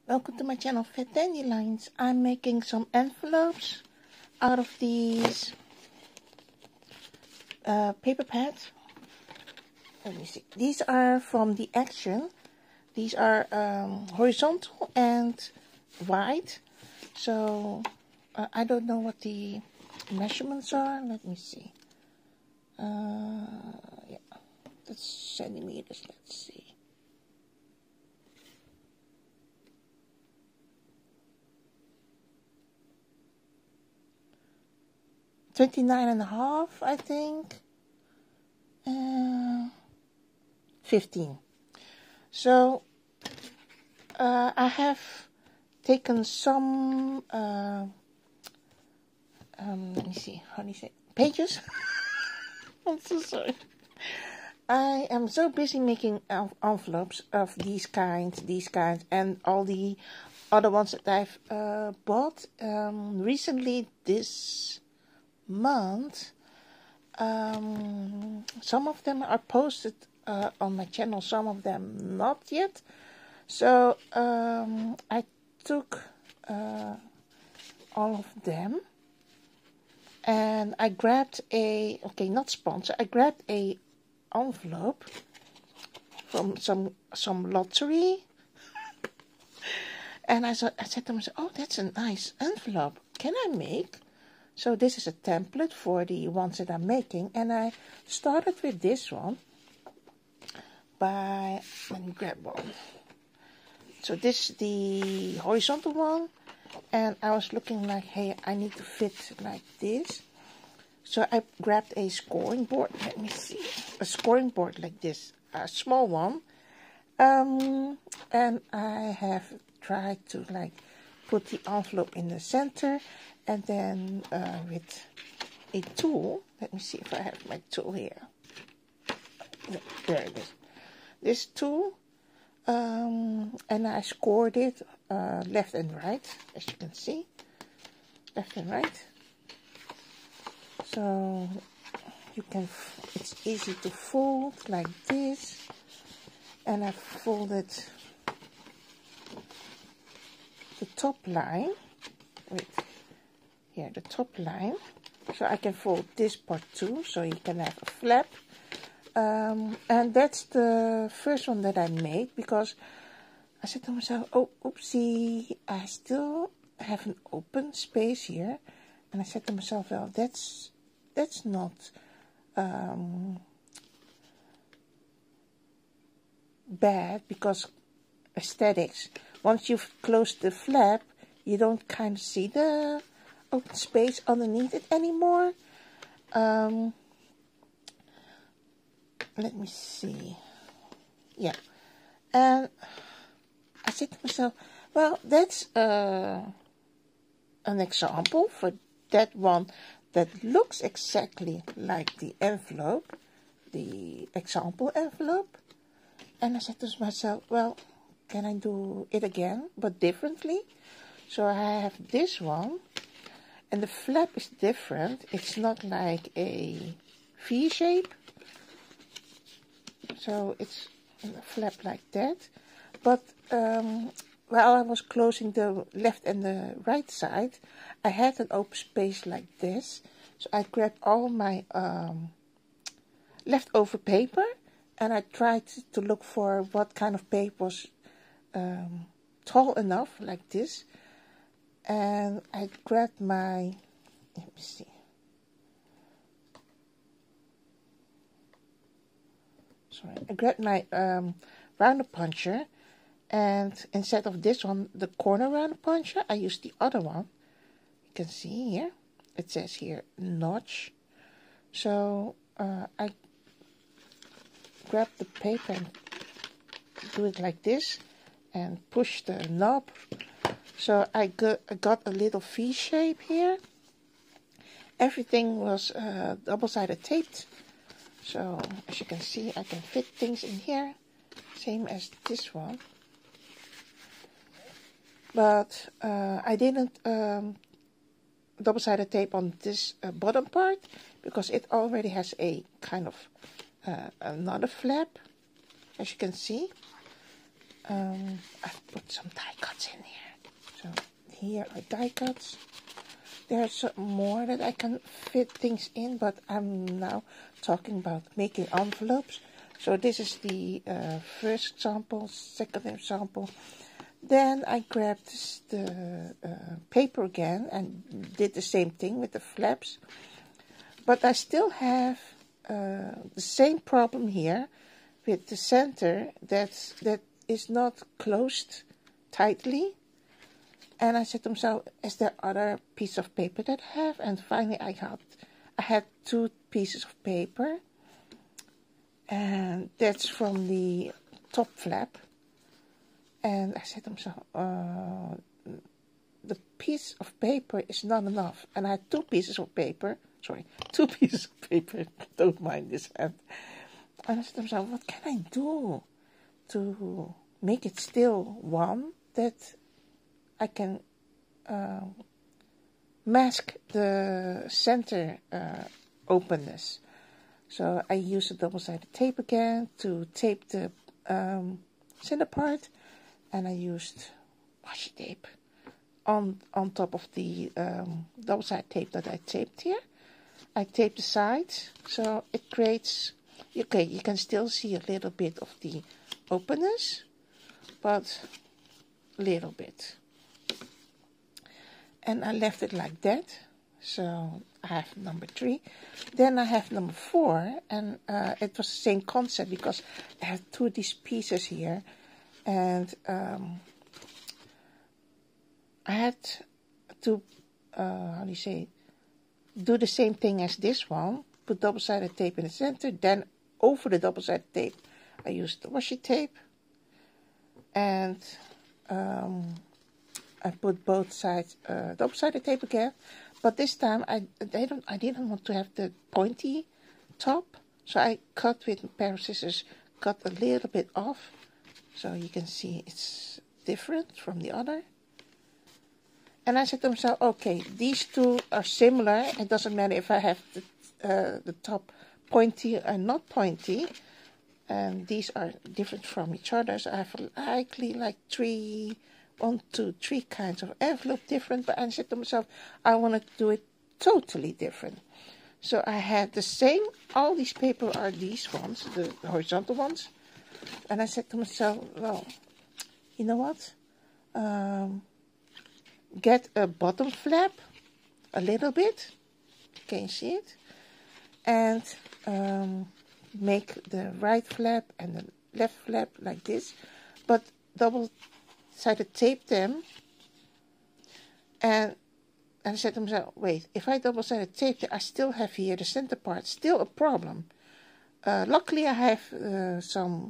Welcome to my channel Fat Dandelions. I'm making some envelopes out of these paper pads. Let me see. These are from the Action. These are horizontal and wide. So I don't know what the measurements are. Let me see. Yeah, that's centimeters. Let's see. $29.5, I think. 15. So I have taken some. Let me see. How do you say pages? I'm so sorry. I am so busy making envelopes of these kinds, and all the other ones that I've bought recently this month. Some of them are posted on my channel, some of them not yet. So I took all of them and I grabbed not sponsor, I grabbed a envelope from some lottery, and I said to myself, oh, that's a nice envelope, can I make? So this is a template for the ones that I'm making, and I started with this one let me grab one. So this is the horizontal one, and I was looking like, hey, I need to fit like this. So I grabbed a scoring board. Let me see, a scoring board like this, a small one, and I have tried to like put the envelope in the center, and then with a tool, let me see if I have my tool here. There it is. This tool, and I scored it left and right, as you can see, left and right. So you can, it's easy to fold like this, and I folded the top line. Wait, here the top line. So I can fold this part too, so you can have a flap. And that's the first one that I made, because I said to myself, oh, oopsie, I still have an open space here. And I said to myself, well, that's not bad, because aesthetics, once you've closed the flap, you don't kind of see the open space underneath it anymore. Let me see. Yeah, and I said to myself, well, that's an example for that one that looks exactly like the envelope, the example envelope. And I said to myself, well, can I do it again, but differently? So I have this one, and the flap is different. It's not like a V shape. So it's a flap like that. But while I was closing the left and the right side, I had an open space like this. So I grabbed all my leftover paper, and I tried to look for what kind of paper was tall enough, like this. And I grabbed my, let me see. Sorry, I grabbed my rounder puncher, and instead of this one, the corner rounder puncher, I used the other one. You can see here, it says here notch. So I grab the paper and do it like this, and push the knob. So I got a little V shape here. Everything was double-sided taped. So as you can see, I can fit things in here, same as this one. But I didn't double-sided tape on this bottom part, because it already has a kind of another flap, as you can see. I've put some die cuts in here are die cuts. There's some more that I can fit things in, but I'm now talking about making envelopes. So this is the first example, second example. Then I grabbed the paper again and did the same thing with the flaps. But I still have the same problem here with the center that is not closed tightly. And I said to myself, is there other piece of paper that I have? And finally I had 2 pieces of paper. And that's from the top flap. And I said to myself, the piece of paper is not enough. And I had 2 pieces of paper. Sorry, 2 pieces of paper. Don't mind this hand. And I said to myself, what can I do to make it still one that I can mask the center openness. So I used a double-sided tape again to tape the center part, and I used washi tape on top of the double-sided tape that I taped here. I taped the sides, so it creates, okay, you can still see a little bit of the openness, but a little bit. And I left it like that. So I have number 3. Then I have number 4, and it was the same concept because I have 2 of these pieces here, and I had to do the same thing as this one. Put double-sided tape in the center. Then over the double-sided tape, I used the washi tape, and I put both sides double-sided tape again, but this time I didn't want to have the pointy top, so I cut with a pair of scissors, cut a little bit off, so you can see it's different from the other. And I said to myself, okay, these 2 are similar. It doesn't matter if I have the top pointy or not pointy, and these are different from each other. So I have likely like 1, 2, 3 kinds of envelope different, but I said to myself, I want to do it totally different. So I had the same, all these paper are these ones, the horizontal ones, and I said to myself, well, you know what, get a bottom flap, a little bit, can you see it, and make the right flap and the left flap like this, but double-sided tape them, and I said to myself, wait, if I double-sided tape it, I still have here the center part, still a problem. Luckily I have some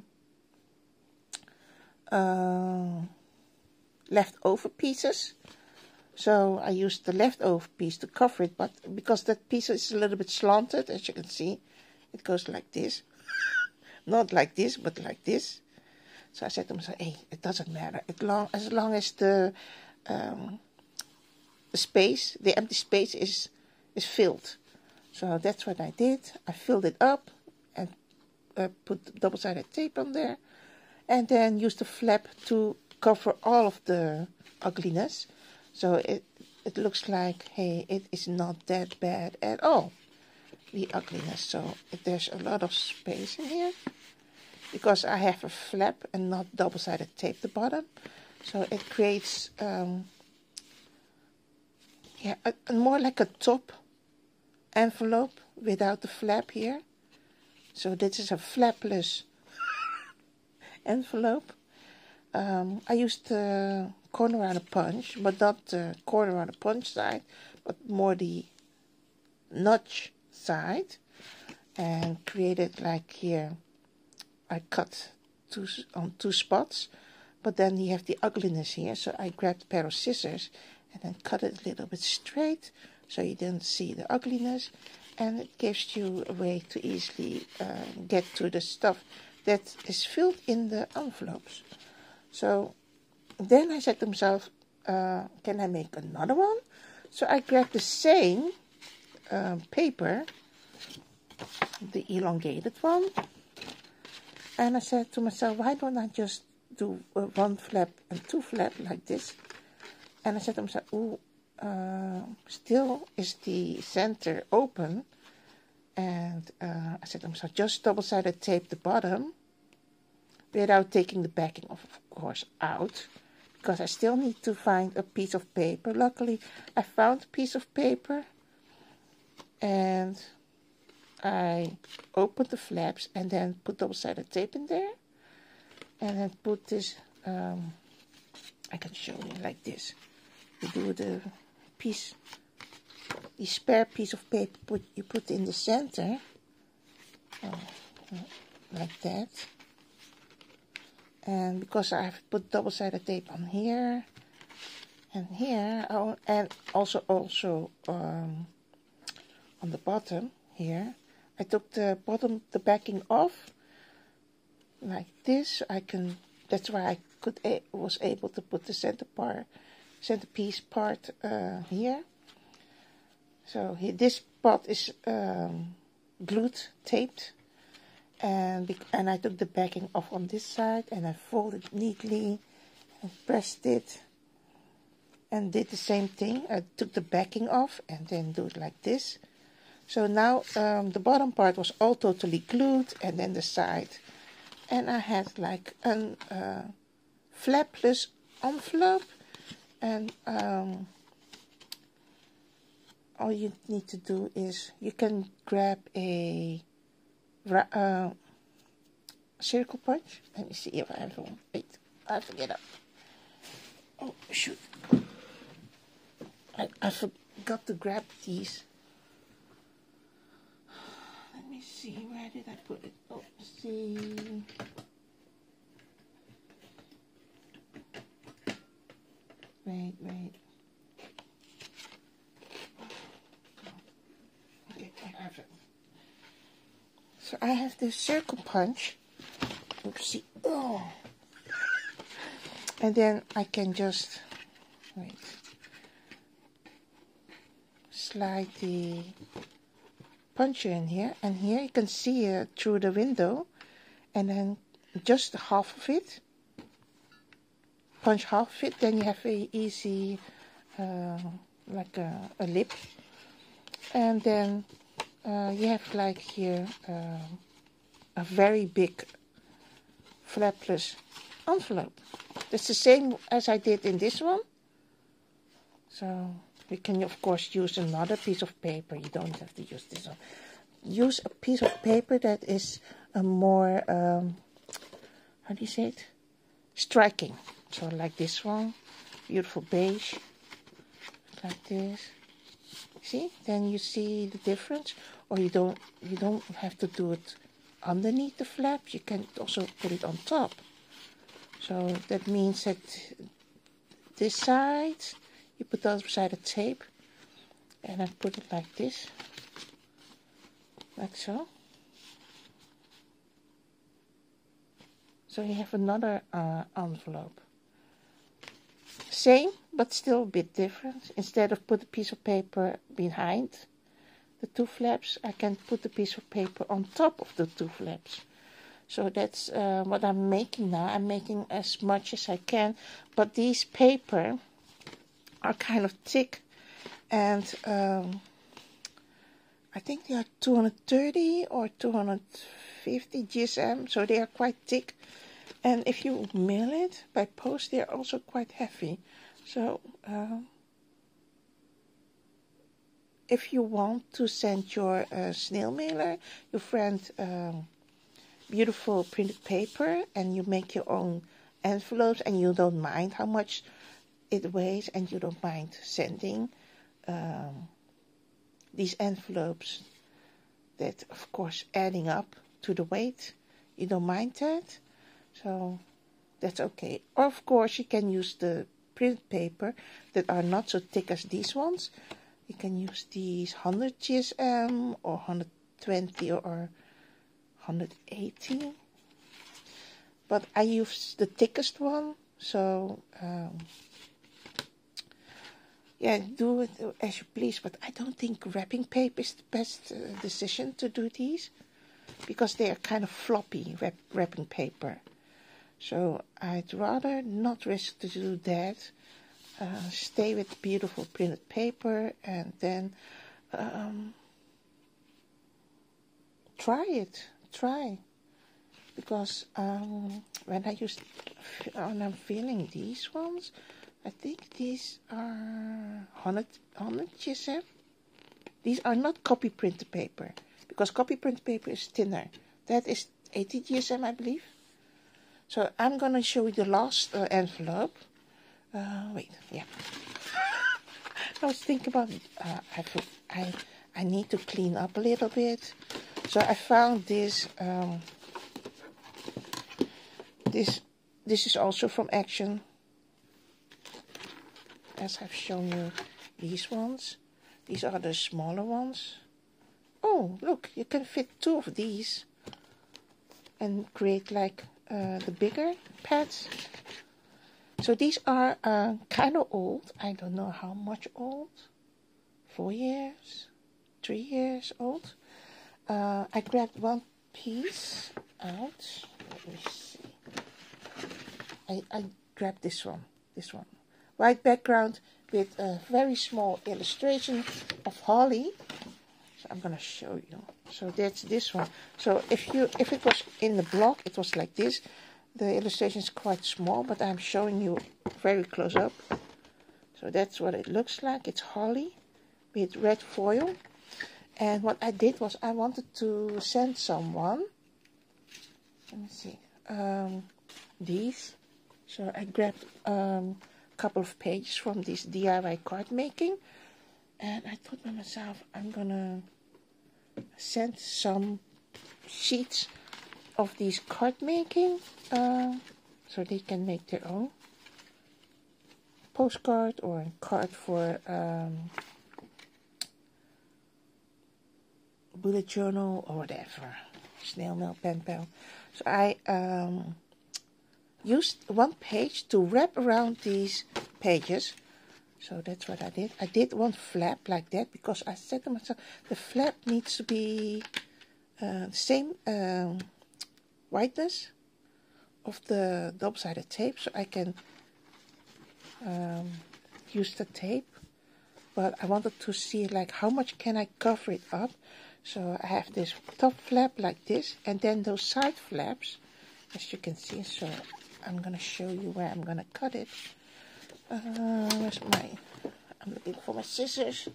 leftover pieces, so I used the leftover piece to cover it, but because that piece is a little bit slanted, as you can see, it goes like this. Not like this, but like this. So I said to myself, hey, it doesn't matter. As long as the space, the empty space is filled. So that's what I did. I filled it up and put double-sided tape on there. And then used the flap to cover all of the ugliness. So it looks like, hey, it is not that bad at all, the ugliness. So there's a lot of space in here, because I have a flap and not double-sided tape the bottom. So it creates, more like a top envelope without the flap here. So this is a flapless envelope. I used the corner round a punch, but not the corner round a punch side, but more the notch side, and created like here. I cut on 2 spots, but then you have the ugliness here, so I grabbed a pair of scissors and then cut it a little bit straight so you don't see the ugliness, and it gives you a way to easily get to the stuff that is filled in the envelopes. So then I said to myself, can I make another one? So I grabbed the same paper, the elongated one, and I said to myself, why don't I just do 1 flap and 2 flap like this, And I said to myself, ooh, still is the center open. And I said to myself, just double-sided tape the bottom without taking the backing of course, out. Because I still need to find a piece of paper. Luckily, I found a piece of paper. And I opened the flaps and then put double-sided tape in there. And then put this, I can show you like this. You do the piece, the spare piece of paper you put in the center, like that. And because I have put double-sided tape on here and here, and also on the bottom here, I took the backing off like this. That's why I was able to put the centerpiece part here. So this part is glued, taped, and I took the backing off on this side, and I folded it neatly and pressed it, and did the same thing. I took the backing off and then do it like this. So now the bottom part was all totally glued, and then the side, and I had like a flapless envelope, and all you need to do is you can grab a circle punch. Let me see if I have one. Wait, I have to get up. Oh shoot! I forgot to grab these. Let me see, where did I put it? Oh, see. Wait. Okay, I have it. So I have this circle punch. Oopsie. Oh. And then I can just, slide the puncher in here. And here you can see it through the window. And then just half of it. Punch half of it, then you have a easy, like a lip, and then you have like here a very big flapless envelope. That's the same as I did in this one. So you can of course use another piece of paper. You don't have to use this one. Use a piece of paper that is a more, how do you say it? Striking. So like this one, beautiful beige, like this. See? Then you see the difference. Or you don't have to do it underneath the flaps. You can also put it on top. So that means that this side you put the other side of tape, and I put it like this, like so. So you have another envelope. Same, but still a bit different. Instead of put a piece of paper behind the two flaps, I can put a piece of paper on top of the two flaps. So that's what I'm making now. I'm making as much as I can, but these paper are kind of thick, and I think they are 230 or 250 GSM, so they are quite thick. And if you mail it by post, they are also quite heavy. So if you want to send your snail mailer, your friend, beautiful printed paper, and you make your own envelopes, and you don't mind how much it weighs, and you don't mind sending these envelopes that, of course, adding up to the weight, you don't mind that. So that's okay. Or of course you can use the printed paper that are not so thick as these ones. You can use these 100 GSM or 120 or 180. But I use the thickest one. So yeah, do it as you please. But I don't think wrapping paper is the best decision to do these, because they are kind of floppy wrapping paper. So I'd rather not risk to do that. stay with beautiful printed paper, and then try, because when I'm feeling these ones, I think these are 100 GSM. These are not copy printed paper, because copy printed paper is thinner. That is 80 GSM, I believe. So I'm gonna show you the last envelope. Wait, yeah. I was thinking about I need to clean up a little bit. So I found this. This is also from Action, as I've shown you these ones. These are the smaller ones. Oh, look, you can fit 2 of these and create like the bigger pads. So these are kind of old. I don't know how much old. 4 years, 3 years old. I grabbed one piece out. Let me see. I grabbed this one. White background with a very small illustration of holly. So I'm gonna show you. So that's this one. So if it was in the block, it was like this. The illustration is quite small, but I'm showing you very close up. So that's what it looks like. It's holly with red foil. And what I did was I wanted to send someone. Let me see. These. So I grabbed a couple of pages from this DIY card making. And I thought to myself, I'm gonna send some sheets of these card making, so they can make their own postcard or a card for bullet journal or whatever, snail mail, pen pal. So I used one page to wrap around these pages. So that's what I did. I did one flap like that because I said to myself, the flap needs to be the same whiteness of the double-sided tape, so I can use the tape. But I wanted to see like how much can I cover it up. So I have this top flap like this, and then those side flaps, as you can see. So I'm gonna show you where I'm gonna cut it. Where's I'm looking for my scissors.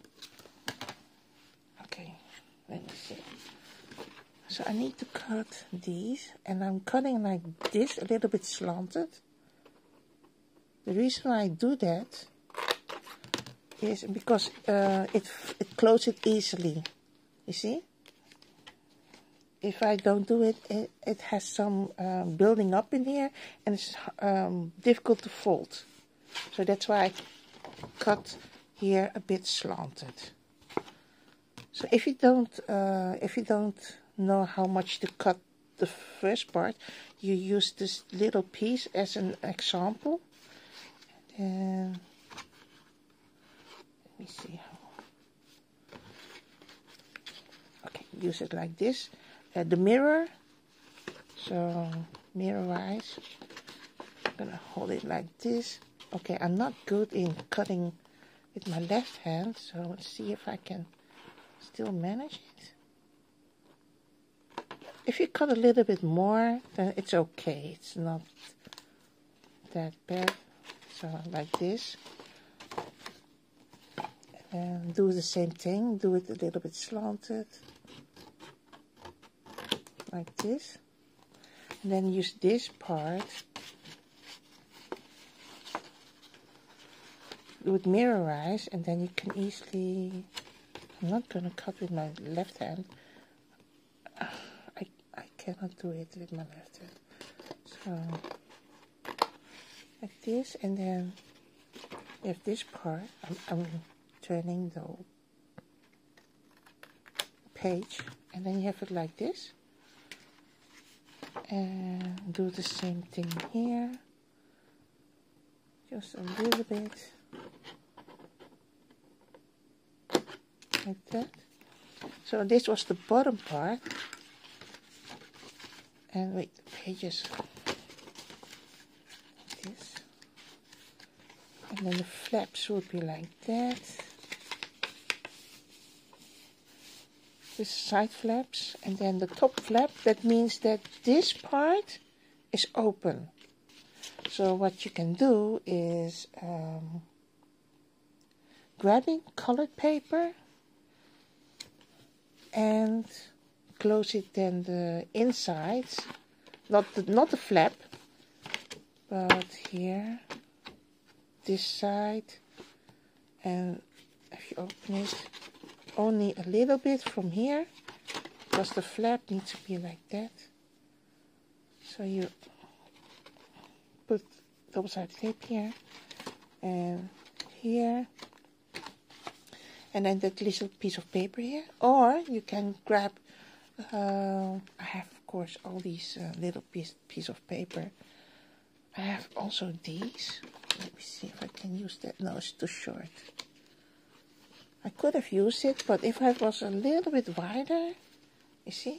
Okay, let me see. So I need to cut these, and I'm cutting like this, a little bit slanted. The reason I do that is because it closes it easily. You see? If I don't do it, it has some building up in here, and it's difficult to fold. So that's why I cut here a bit slanted. So if you don't know how much to cut the first part, you use this little piece as an example. And let me see how. Okay, use it like this. The mirror. So mirror-wise, I'm gonna hold it like this. Okay, I'm not good in cutting with my left hand, so let's see if I can still manage it. If you cut a little bit more, then it's okay. It's not that bad. So like this. And do the same thing. Do it a little bit slanted. Like this. And then use this part. Do it mirror-wise, and then you can easily... I'm not going to cut with my left hand. I cannot do it with my left hand. So, like this, and then you have this part. I'm turning the page, and then you have it like this. And do the same thing here. Just a little bit. Like that. So this was the bottom part. And wait, the pages like this. And then the flaps would be like that. This side flaps, and then the top flap, that means that this part is open. So what you can do is grabbing colored paper and close it then the insides, not the flap, but here, this side, and if you open it, only a little bit from here, because the flap needs to be like that. So you put double-sided tape here and here, and then that little piece of paper here. Or you can grab, I have of course all these little piece of paper. I have also these. Let me see if I can use that. No, it's too short. I could have used it, but if I was a little bit wider, you see?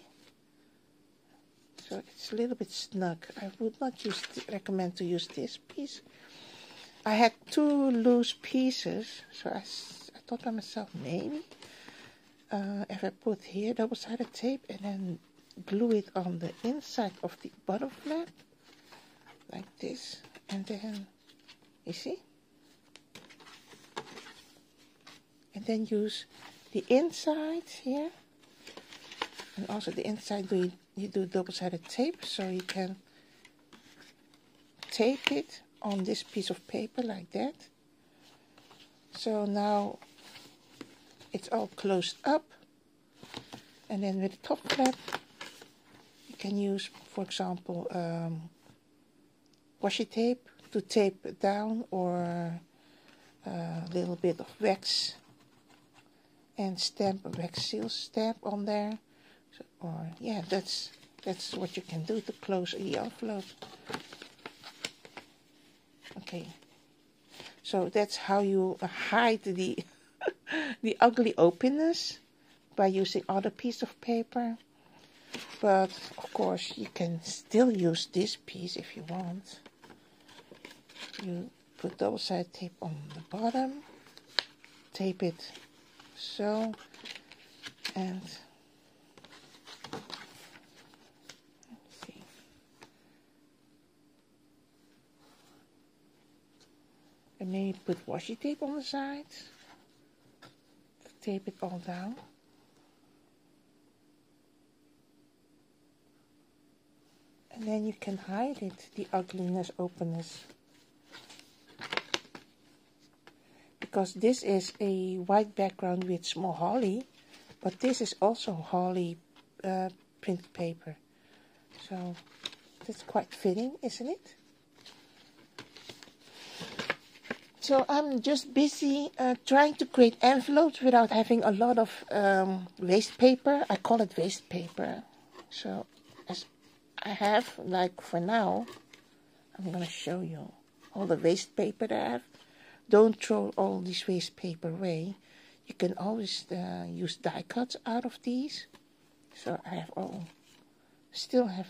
So it's a little bit snug. I would not recommend to use this piece. I had 2 loose pieces, so I thought by myself, maybe if I put here double-sided tape and then glue it on the inside of the bottom flap, like this, and then, you see? And then use the inside here, and also the inside you do double-sided tape, so you can tape it on this piece of paper like that. So now it's all closed up, and then with the top flap you can use, for example, washi tape to tape it down, or a little bit of wax and stamp, a wax seal stamp on there. So, or yeah, that's what you can do to close the envelope. Okay, so that's how you hide the the ugly openness, by using other piece of paper. But of course you can still use this piece if you want. You put double-sided tape on the bottom, tape it so, and let's see. And maybe put washi tape on the sides, tape it all down. And then you can hide it, the ugliness, openness. Because this is a white background with small holly, but this is also holly printed paper. So that's quite fitting, isn't it? So I'm just busy trying to create envelopes without having a lot of waste paper. I call it waste paper. So as I have, like for now, I'm going to show you all the waste paper that I have. Don't throw all this waste paper away. You can always use die cuts out of these. So I have still have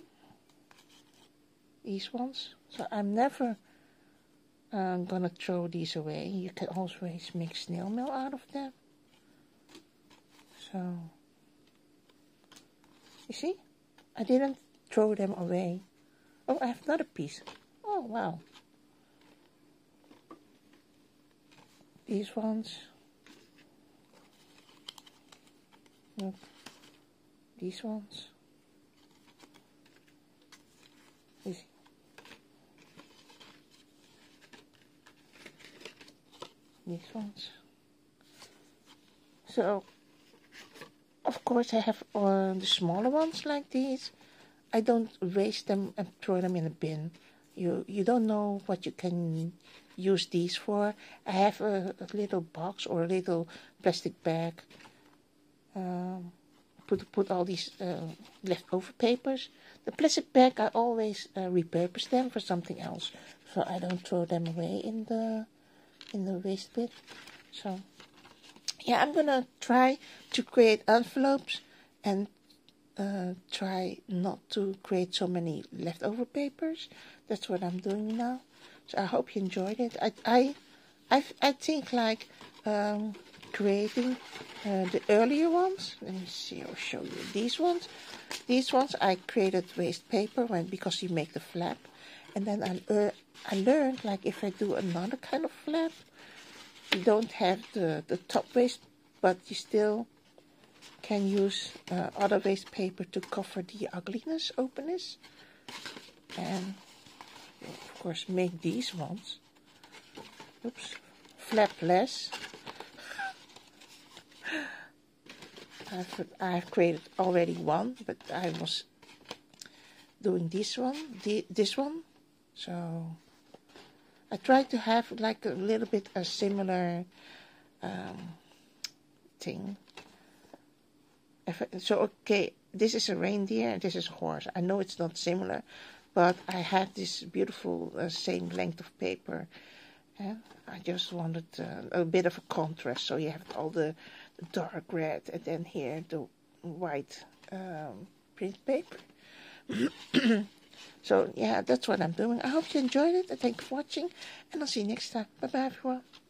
these ones. So I'm never gonna throw these away. You can always make snail mail out of them. So you see, I didn't throw them away. Oh, I have another piece. Oh wow. These ones. Look. These ones. These. These ones. So, of course I have the smaller ones like these. I don't waste them and throw them in a bin. You don't know what you can use these for. I have a little box or a little plastic bag. Put all these leftover papers. The plastic bag, I always repurpose them for something else, so I don't throw them away in the waste bin. So yeah, I'm gonna try to create envelopes and try not to create so many leftover papers. That's what I'm doing now. So I hope you enjoyed it. I think like creating the earlier ones. Let me see. I'll show you these ones. These ones I created waste paper because you make the flap, and then I learned like if I do another kind of flap, you don't have the top waste, but you still can use other waste paper to cover the ugliness, openness, and of course make these ones. Oops, flapless. I've created already one, but I was doing this one. So I tried to have like a little bit a similar thing. Okay, this is a reindeer and this is a horse. I know it's not similar, but I had this beautiful same length of paper, and I just wanted a bit of a contrast. So you have all the dark red, and then here the white print paper. So yeah, that's what I'm doing. I hope you enjoyed it, and thank you for watching, and I'll see you next time. Bye bye everyone.